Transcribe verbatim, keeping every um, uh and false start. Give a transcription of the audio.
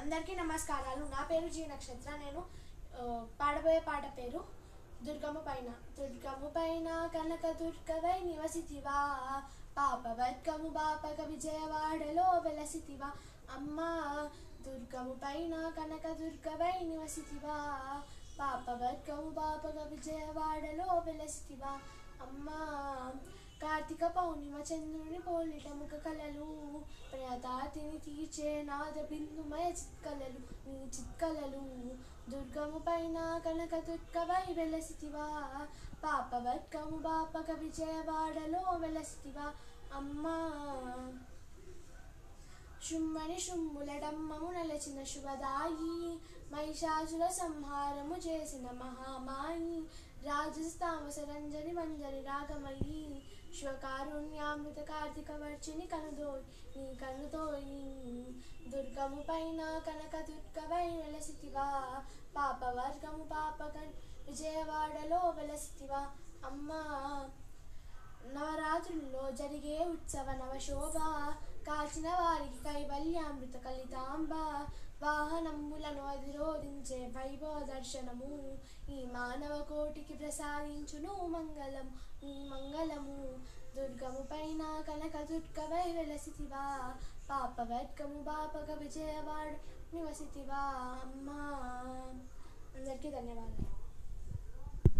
అందరికీ నమస్కారాలు. నా పేరు జీ నక్షత్ర. నేను పాడబోయే పాట పేరు దుర్గమ్మ పైన. దుర్గమ్మ పైన కనక దుర్గవై నివసితివా, పాపవర్గము బాపక విజయవాడలో వెలసితివా. అమ్మా దుర్గమ్మ పైన కనక దుర్గవై నివసితివా, పాపవర్గము బాపక విజయవాడలో వెలసితివా. అమ్మా కార్తీక పౌర్ణిమ చంద్రుని పోలిట ముఖ కలలు, ప్రణతాతిని తీర్చే నాద బిందుమయ చిత్కలలు నీ చిత్కలలు. దుర్గము పైన కనక దుర్గవై వెలసితివా, పాపవర్గము బాపక విజయవాడలో వెలసితివా. అమ్మా శుమ్మని శుమ్ములడమ్మము నలచిన శుభదాయి, మహిషాసుర సంహారము చేసిన మహామాయి, రాజస్తామస రంజని మంజరి రాగమయి, శివకారుణ్యామృత కార్తీక వర్షిని కనుదోయి నీ కనుదోయి. దుర్గము పైన కనక దుర్గవై వెలసితివా, పాపవర్గము పాపక విజయవాడలో వెలసితివా. అమ్మా నవరాత్రుల్లో జరిగే ఉత్సవ నవశోభ, కాల్చిన వారికి కైవల్యామృత కలితాంబ, వాహనములను అధిరోధించే వైభవ దర్శనము, ఈ మానవ కోటికి ప్రసాదించును మంగళం నీ మంగళము. దుర్గము పైన కనక దుర్గవై వెలసితివా, పాపవర్గము బాపక విజయవాడ నివసితివా. అమ్మా అందరికీ ధన్యవాదాలు.